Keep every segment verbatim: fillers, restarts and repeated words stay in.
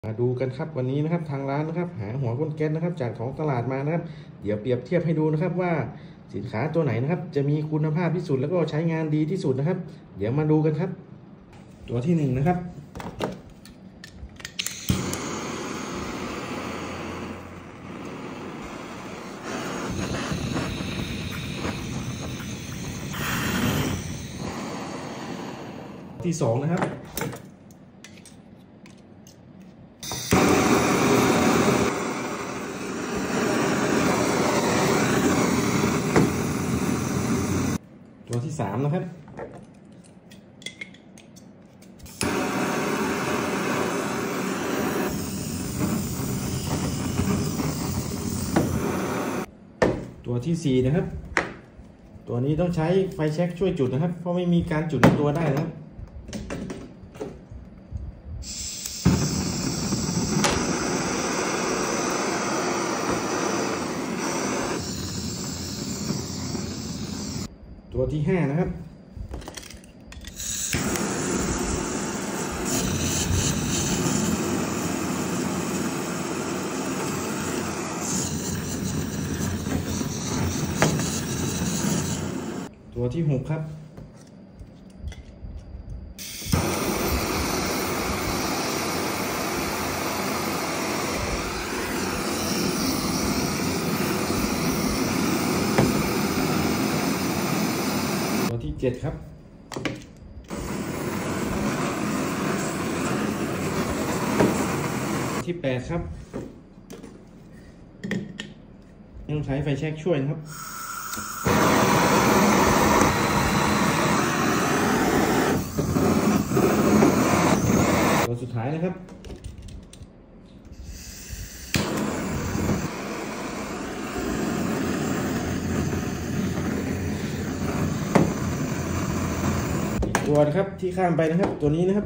มาดูกันครับวันนี้นะครับทางร้านนะครับหาหัวพ่นแก๊สนะครับจากท้องตลาดมานะครับเดี๋ยวเปรียบเทียบให้ดูนะครับว่าสินค้าตัวไหนนะครับจะมีคุณภาพที่สุดแล้วก็ใช้งานดีที่สุดนะครับเดี๋ยวมาดูกันครับตัวที่หนึ่งนะครับที่สองนะครับตัวที่สามนะครับตัวที่สี่นะครับตัวนี้ต้องใช้ไฟแช็กช่วยจุดนะครับเพราะไม่มีการจุดในตัวได้นะครับตัวที่ห้านะครับตัวที่หกครับตัวที่เจ็ดครับที่แปดครับต้องใช้ไฟแช็กช่วยนะครับตัวสุดท้ายนะครับอีกตัวนะครับที่ข้ามไปนะครับตัวนี้นะครับ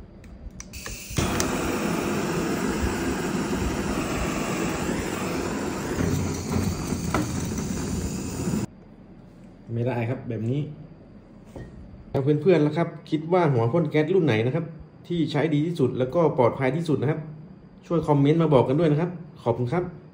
ไม่ได้ครับแบบนี้เพื่อนๆนะครับคิดว่าหัวพ่นแก๊สรุ่นไหนนะครับที่ใช้ดีที่สุดแล้วก็ปลอดภัยที่สุดนะครับช่วยคอมเมนต์มาบอกกันด้วยนะครับขอบคุณครับ